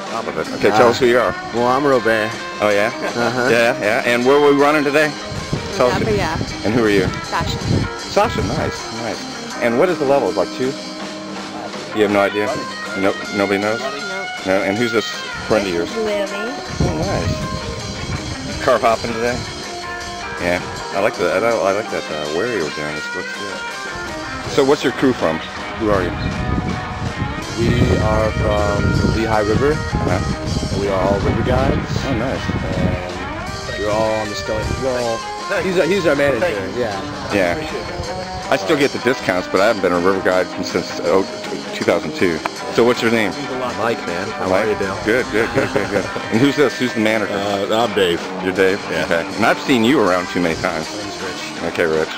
Top of it. Okay, tell us who you are. Well, I'm Robert. Oh yeah? Uh-huh. Yeah. And where were we running today? Tell us. Yeah. And who are you? Sasha. Sasha, nice. And what is the level? Like 2? You have no idea? Nope, nobody knows? Nope. No. And who's this friend of yours? Lily. Oh, nice. Car hopping today? Yeah. I like that. I like that where you were doing. This looks good. So what's your crew from? Who are you? We are from the Lehigh River, Uh-huh. and we are all river guides. Oh, nice. And we're all on the Stone. We're all. He's our manager. Yeah. Yeah. I still get the discounts, but I haven't been a river guide since 2002. So what's your name? Mike, man. How Mike? are you, Dale? Good. And who's this? Who's the manager? I'm Dave. You're Dave? Yeah. Okay. And I've seen you around too many times. He's Rich. Okay, Rich.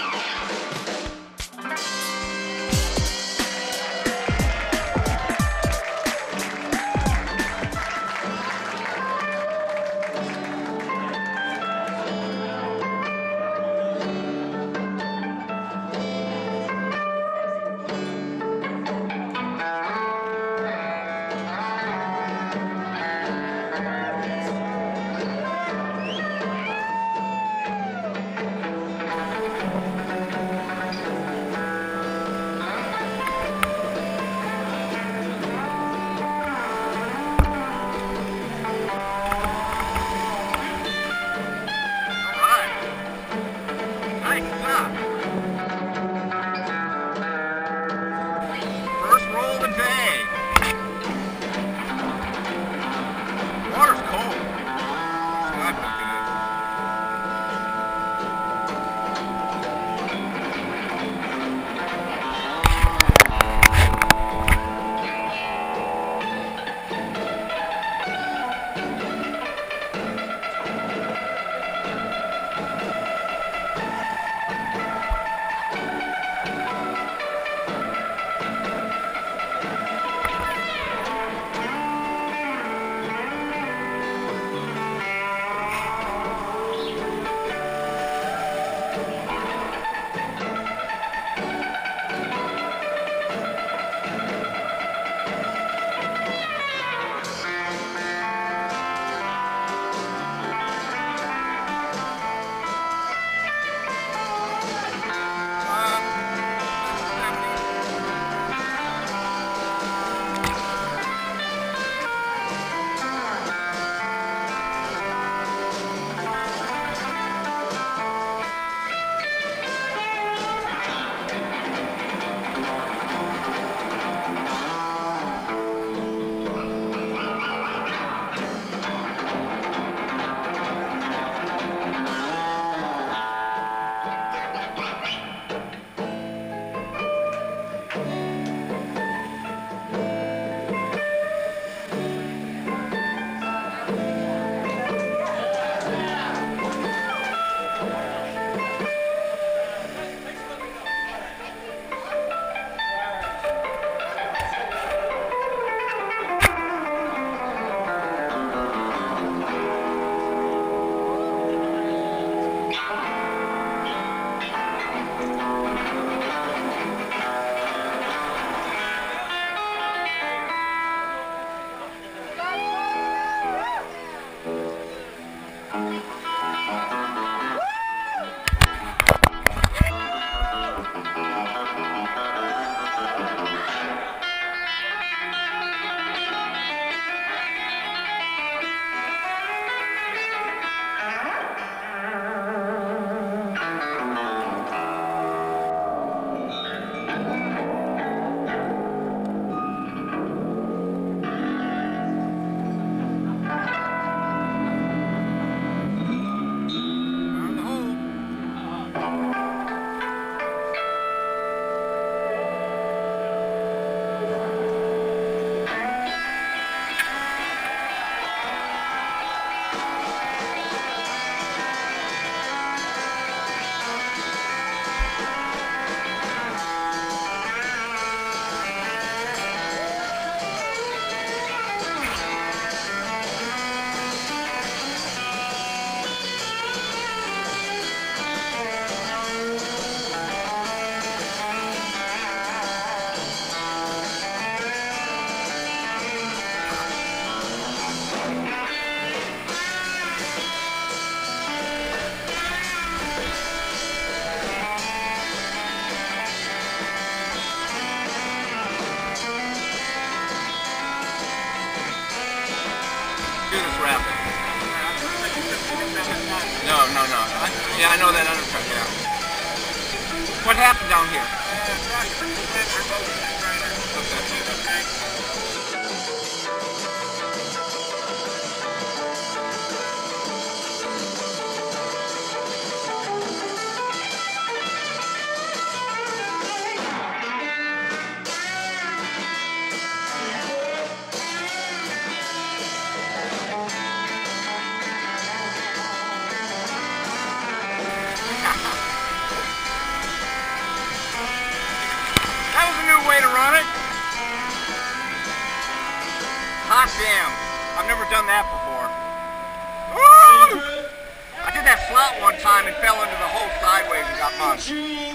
no. Yeah, I know that undercut, yeah. What happened down here? That was a new way to run it. Hot damn. I've never done that before. Woo! I did that slot one time and fell into the hole sideways and got punched.